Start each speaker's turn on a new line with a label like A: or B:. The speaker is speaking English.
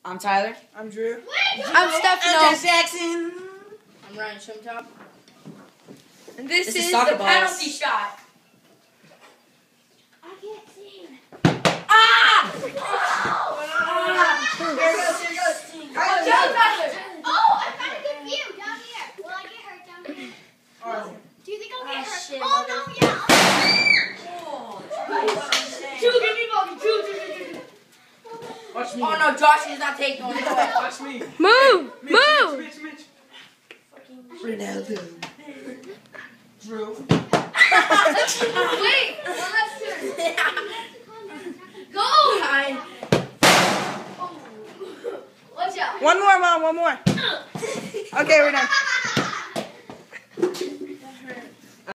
A: I'm Tyler.
B: I'm Drew.
C: I'm Stefano.
A: I'm Jackson.
C: I'm Ryan Shumtop.
D: And this is
A: soccer
D: the
A: balls.
D: penalty shot.
E: I can't see.
D: Ah!
B: Here goes.
D: Joe Tyler.
E: Oh, I found a good view down here. Will I get hurt down here? Do you think I'll get hurt?
D: shit,
E: Oh, no, yeah.
D: Drew, give me ball. Drew.
B: Watch me.
D: Oh no, Josh is not taking one.
B: Watch me.
C: Move!
B: Mitch,
C: Move!
B: Mitch. Ronaldo. Drew.
D: Wait, one last turn. Go, Ryan. Watch out.
B: One more, Mom. One more. Okay, we're done.